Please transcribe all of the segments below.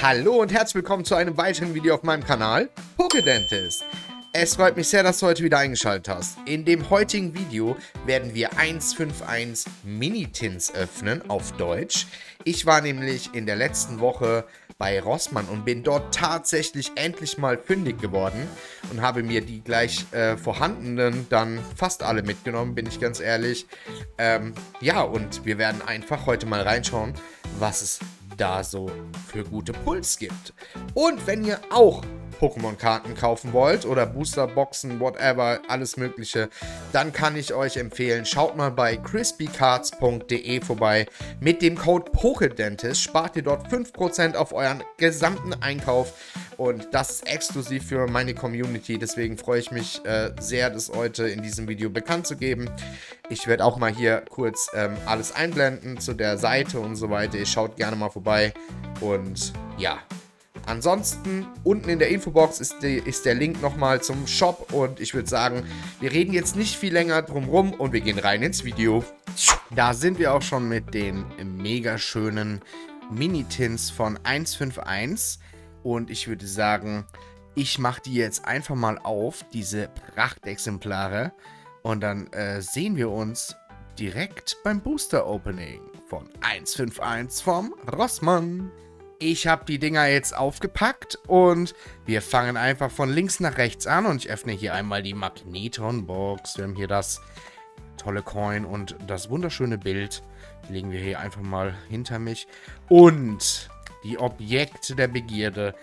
Hallo und herzlich willkommen zu einem weiteren Video auf meinem Kanal PokéDentist. Es freut mich sehr, dass du heute wieder eingeschaltet hast. In dem heutigen Video werden wir 151 Mini-Tins öffnen auf Deutsch. Ich war nämlich in der letzten Woche bei Rossmann und bin dort tatsächlich endlich mal fündig geworden und habe mir die gleich vorhandenen dann fast alle mitgenommen, bin ich ganz ehrlich. Ja, und wir werden einfach heute mal reinschauen, was es da so für gute Puls gibt. Und wenn ihr auch Pokémon-Karten kaufen wollt oder Booster-Boxen, whatever, alles mögliche, dann kann ich euch empfehlen, schaut mal bei crispycards.de vorbei. Mit dem Code PokéDentist spart ihr dort 5% auf euren gesamten Einkauf und das ist exklusiv für meine Community, deswegen freue ich mich sehr, das heute in diesem Video bekannt zu geben. Ich werde auch mal hier kurz alles einblenden zu der Seite und so weiter. Ihr schaut gerne mal vorbei und ja. Ansonsten, unten in der Infobox ist der Link nochmal zum Shop und ich würde sagen, wir reden jetzt nicht viel länger drum rum und wir gehen rein ins Video. Da sind wir auch schon mit den mega schönen Mini-Tins von 151 und ich würde sagen, ich mache die jetzt einfach mal auf, diese Prachtexemplare, und dann sehen wir uns direkt beim Booster-Opening von 151 vom Rossmann. Ich habe die Dinger jetzt aufgepackt und wir fangen einfach von links nach rechts an und ich öffne hier einmal die Magneton-Box. Wir haben hier das tolle Coin und das wunderschöne Bild. Die legen wir hier einfach mal hinter mich. Und die Objekte der Begierde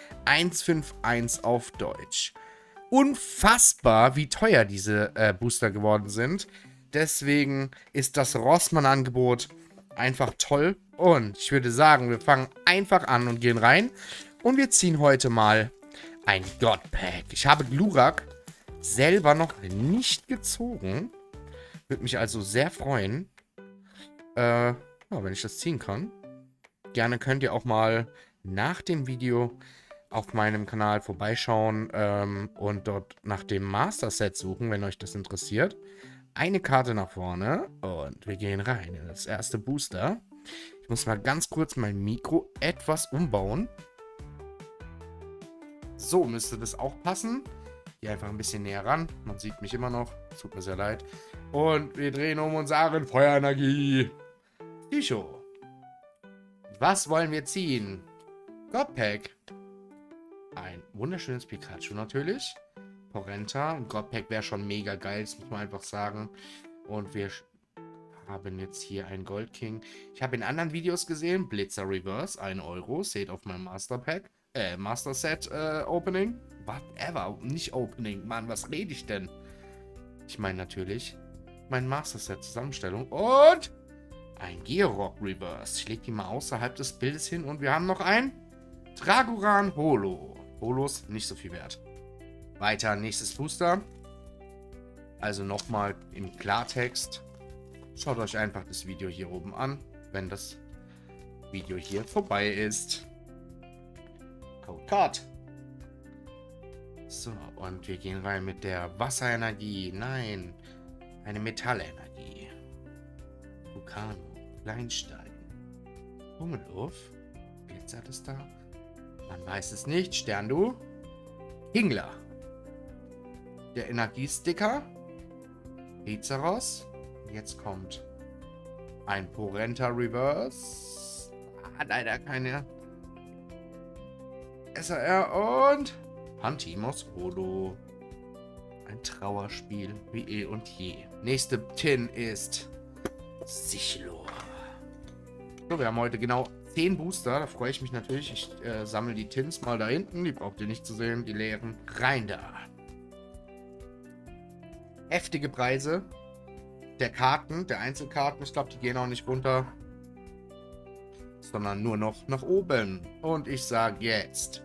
151 auf Deutsch. Unfassbar, wie teuer diese Booster geworden sind. Deswegen ist das Rossmann-Angebot einfach toll. Und ich würde sagen, wir fangen einfach an und gehen rein. Und wir ziehen heute mal ein God Pack. Ich habe Glurak selber noch nicht gezogen. Würde mich also sehr freuen, ja, wenn ich das ziehen kann. Gerne könnt ihr auch mal nach dem Video auf meinem Kanal vorbeischauen und dort nach dem Master Set suchen, wenn euch das interessiert. Eine Karte nach vorne und wir gehen rein in das erste Booster. Ich muss mal ganz kurz mein Mikro etwas umbauen. So müsste das auch passen. Hier einfach ein bisschen näher ran. Man sieht mich immer noch. Tut mir sehr leid. Und wir drehen um und sagen Feuerenergie. Psycho. Was wollen wir ziehen? God Pack. Ein wunderschönes Pikachu natürlich. Porenta. Ein God Pack wäre schon mega geil, das muss man einfach sagen. Und wir haben jetzt hier einen Gold King. Ich habe in anderen Videos gesehen, Blitzer Reverse, 1 Euro, seht auf meinem Master Pack, Master Set Opening. Whatever, nicht Opening, Mann, was rede ich denn? Ich meine natürlich mein Master Set Zusammenstellung und ein Georock Reverse. Ich lege die mal außerhalb des Bildes hin und wir haben noch ein Dragoran Holo. Holos nicht so viel wert. Weiter, nächstes Booster. Also nochmal im Klartext. Schaut euch einfach das Video hier oben an, wenn das Video hier vorbei ist. Code Card. So, und wir gehen rein mit der Wasserenergie. Nein, eine Metallenergie. Vulcano, Kleinstein, Hummelhof. Glitzert es da? Man weiß es nicht. Sterndu. Hingler. Der Energiesticker. Pizzaros. Jetzt kommt ein Porenta Reverse. Leider keine SR und Pantimos Holo. Ein Trauerspiel wie eh und je. Nächste Tin ist Sichlor. So, wir haben heute genau 10 Booster. Da freue ich mich natürlich. Ich sammle die Tins mal da hinten. Die braucht ihr nicht zu sehen. Die leeren. Rein da. Heftige Preise. Der Karten, der Einzelkarten, ich glaube, die gehen auch nicht runter, sondern nur noch nach oben. Und ich sage jetzt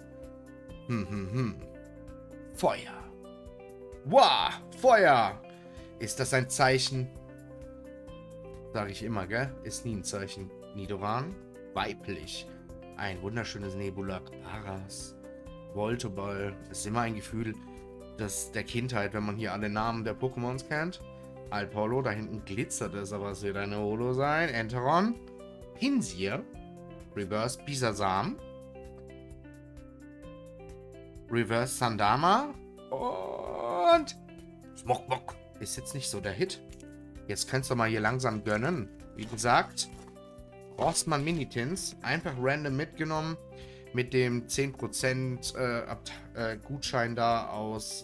Feuer. Wow, Feuer. Ist das ein Zeichen? Sage ich immer, gell? Ist nie ein Zeichen. Nidoran, weiblich. Ein wunderschönes Nebulak, Paras, Voltoball. Das ist immer ein Gefühl der Kindheit, wenn man hier alle Namen der Pokémons kennt. Alpolo, da hinten glitzert es, aber es wird eine Holo sein. Enteron, Pinsir, Reverse Bisasam, Reverse Sandama. Und Smokbok. Ist jetzt nicht so der Hit. Jetzt kannst du mal hier langsam gönnen. Wie gesagt, Rossmann Minitins. Einfach random mitgenommen. Mit dem 10% Gutschein da aus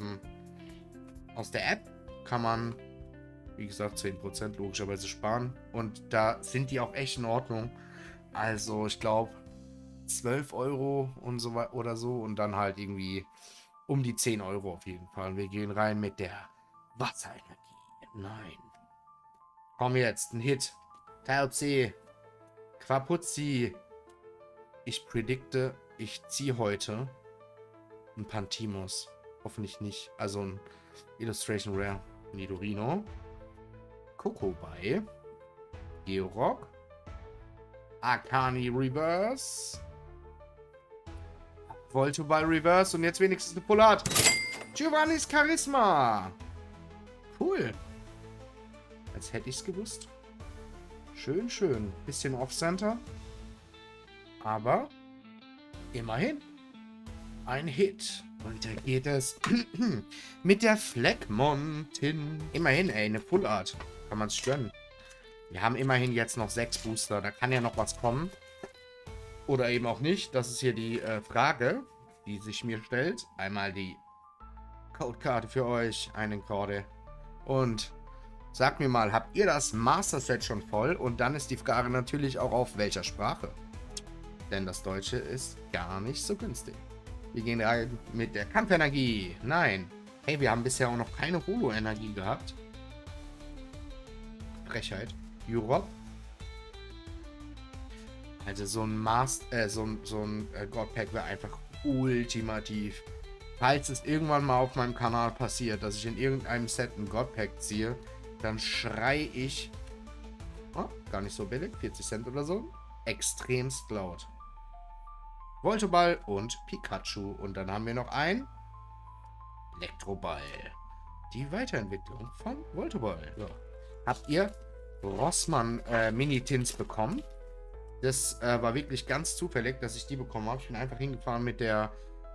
der App. Kann man, wie gesagt, 10% logischerweise sparen. Und da sind die auch echt in Ordnung. Also, ich glaube, 12 Euro und so oder so. Und dann halt irgendwie um die 10 Euro auf jeden Fall. Wir gehen rein mit der Wasserenergie. Nein. Komm jetzt, ein Hit. TLC. Quapuzzi. Ich predikte, ich ziehe heute ein Pantimos. Hoffentlich nicht. Also ein Illustration Rare. Nidorino. Kokobei. Georock. Akani Reverse. Voltoball Reverse. Und jetzt wenigstens eine Polat. Giovannis Charisma. Cool. Als hätte ich es gewusst. Schön, schön. Bisschen Off-Center. Aber immerhin ein Hit. Und da geht es mit der Fleckmontin. Immerhin, ey, eine Full Art. Kann man es gönnen. Wir haben immerhin jetzt noch 6 Booster. Da kann ja noch was kommen. Oder eben auch nicht. Das ist hier die Frage, die sich mir stellt. Einmal die Codekarte für euch. Einen Korde. Und sagt mir mal, habt ihr das Master Set schon voll? Und dann ist die Frage natürlich auch auf welcher Sprache. Denn das Deutsche ist gar nicht so günstig. Wir gehen rein mit der Kampfenergie. Nein. Hey, wir haben bisher auch noch keine Holo-Energie gehabt. Frechheit. Europe. Also so ein God-Pack wäre einfach ultimativ. Falls es irgendwann mal auf meinem Kanal passiert, dass ich in irgendeinem Set ein God-Pack ziehe, dann schrei ich, oh, gar nicht so billig, 40 Cent oder so, extremst laut. Voltoball und Pikachu. Und dann haben wir noch ein Elektroball. Die Weiterentwicklung von Voltoball. So. Habt ihr Rossmann Minitins bekommen? Das war wirklich ganz zufällig, dass ich die bekommen habe. Ich bin einfach hingefahren mit der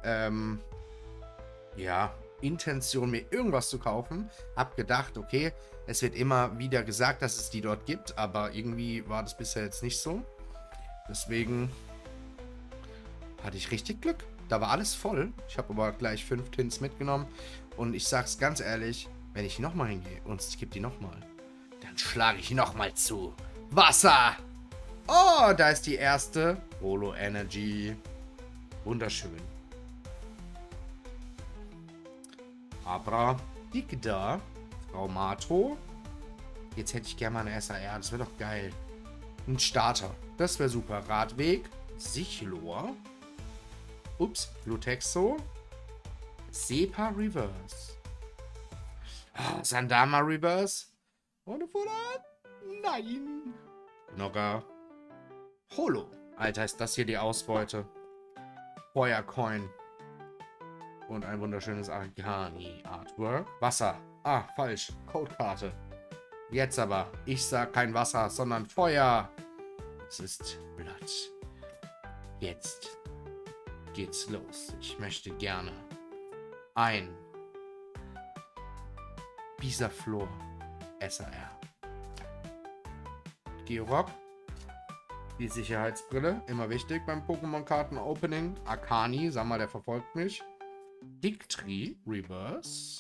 ja, Intention, mir irgendwas zu kaufen. Hab gedacht, okay, es wird immer wieder gesagt, dass es die dort gibt, aber irgendwie war das bisher jetzt nicht so. Deswegen hatte ich richtig Glück. Da war alles voll. Ich habe aber gleich 5 Tins mitgenommen. Und ich sag's ganz ehrlich, wenn ich nochmal hingehe und es gibt die nochmal, dann schlage ich nochmal zu. Wasser! Oh, da ist die erste Holo Energy. Wunderschön. Abra, Digda, Traumato. Jetzt hätte ich gerne mal eine SAR. Das wäre doch geil. Ein Starter. Das wäre super. Radweg. Sichlor. Ups. Lutexo. Sepa Reverse. Ah, Sandama Reverse. Ohne Fuller. Nein. Nogga. Holo. Alter, ist das hier die Ausbeute. Feuercoin. Und ein wunderschönes Arcani Artwork. Wasser. Ah, falsch. Codekarte. Jetzt aber. Ich sag kein Wasser, sondern Feuer. Es ist Blatt. Jetzt geht's los. Ich möchte gerne ein Bisaflor SAR. Georock. Die Sicherheitsbrille. Immer wichtig beim Pokémon-Karten-Opening. Akani. Sag mal, der verfolgt mich. Dictri Reverse.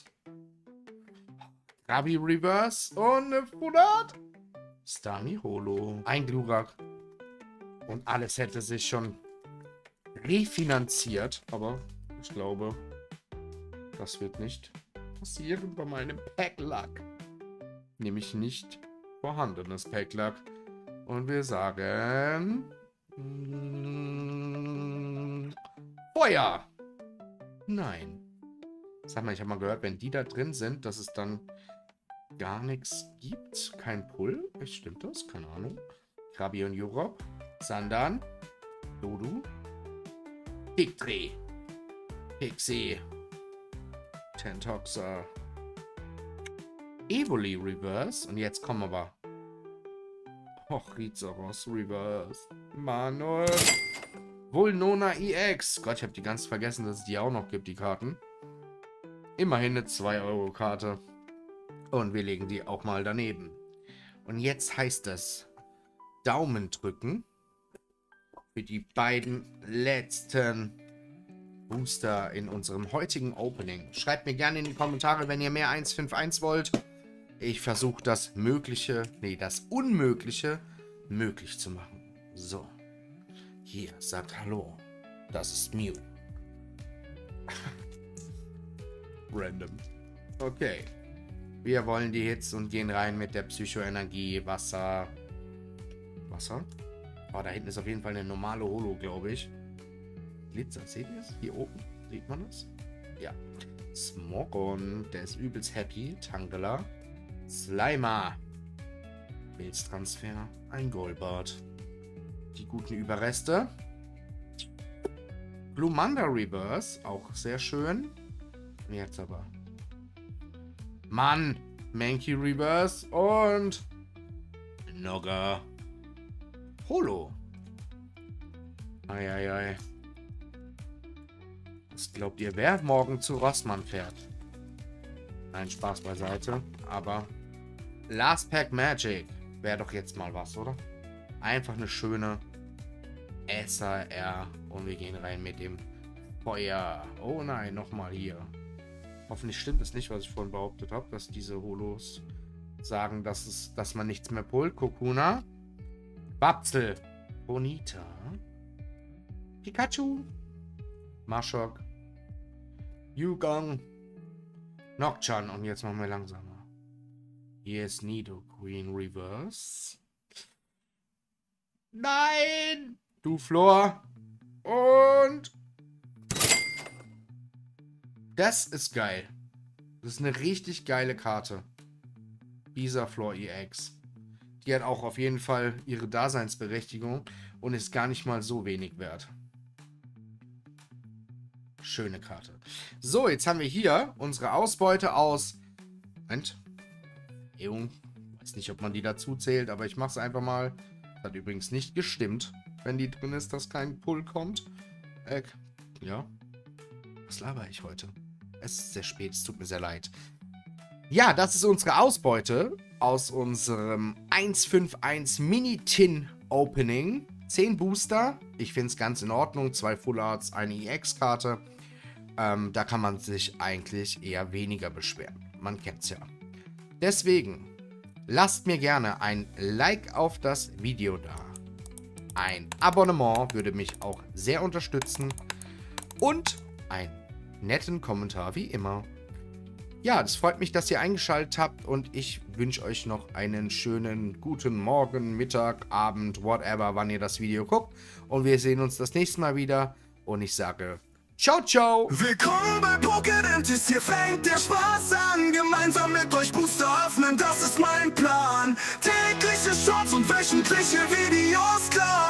Rabi Reverse. Und eine Fudat. Stami Holo. Ein Glurak. Und alles hätte sich schon refinanziert. Aber ich glaube, das wird nicht passieren bei meinem Pack-Luck. Nämlich nicht vorhandenes Pack-Luck. Und wir sagen... Feuer! Nein. Sag mal, ich habe mal gehört, wenn die da drin sind, dass es dann gar nichts gibt. Kein Pull. Stimmt das? Keine Ahnung. Krabi und Europe. Sandan. Dodu. Pictri. Pixie. Tentoxa. Evoli Reverse. Und jetzt kommen wir. Och, Rizoros Reverse. Manuel. Vulnona EX. Gott, ich habe die ganz vergessen, dass es die auch noch gibt, die Karten. Immerhin eine 2-Euro-Karte. Und wir legen die auch mal daneben. Und jetzt heißt es Daumen drücken für die beiden letzten Booster in unserem heutigen Opening. Schreibt mir gerne in die Kommentare, wenn ihr mehr 151 wollt. Ich versuche das Unmögliche möglich zu machen. So. Hier, sagt Hallo. Das ist Mew. Random. Okay. Wir wollen die Hits und gehen rein mit der Psychoenergie, Wasser. Wasser? Oh, da hinten ist auf jeden Fall eine normale Holo, glaube ich. Glitzer, seht ihr es? Hier oben, sieht man das? Ja. Smogon, der ist übelst happy. Tangela. Slimer. Pilztransfer. Ein Golbart. Die guten Überreste. Glumanda Reverse, auch sehr schön. Jetzt aber. Mann, Mankey Reverse und Nogga Holo. Eieiei. Was glaubt ihr, wer morgen zu Rossmann fährt? Nein, Spaß beiseite. Aber Last Pack Magic wäre doch jetzt mal was, oder? Einfach eine schöne SAR. Und wir gehen rein mit dem Feuer. Oh nein, nochmal hier. Hoffentlich stimmt es nicht, was ich vorhin behauptet habe, dass diese Holos sagen, dass man nichts mehr pullt. Kokuna. Babzel. Bonita. Pikachu. Maschok. Yugong. Nocturne. Und jetzt machen wir langsamer. Hier ist Nidoqueen Reverse. Nein! Du Flor. Und das ist geil. Das ist eine richtig geile Karte. Bisaflor EX. Die hat auch auf jeden Fall ihre Daseinsberechtigung und ist gar nicht mal so wenig wert. Schöne Karte. So, jetzt haben wir hier unsere Ausbeute aus... Moment. Ich weiß nicht, ob man die dazu zählt, aber ich mache es einfach mal. Hat übrigens nicht gestimmt, wenn die drin ist, dass kein Pull kommt. Ja. Was laber ich heute? Es ist sehr spät, es tut mir sehr leid. Ja, das ist unsere Ausbeute aus unserem 151 Mini-Tin Opening. 10 Booster. Ich finde es ganz in Ordnung. 2 Full Arts, eine EX-Karte. Da kann man sich eigentlich eher weniger beschweren. Man kennt es ja. Deswegen, lasst mir gerne ein Like auf das Video da. Ein Abonnement würde mich auch sehr unterstützen. Und ein netten Kommentar wie immer. Ja, es freut mich, dass ihr eingeschaltet habt und ich wünsche euch noch einen schönen guten Morgen, Mittag, Abend, whatever, wann ihr das Video guckt. Und wir sehen uns das nächste Mal wieder und ich sage ciao, ciao. Willkommen bei Pokédentis, hier fängt der Spaß an. Gemeinsam mit euch Booster öffnen, das ist mein Plan. Tägliche Shorts und wöchentliche Videos, klar.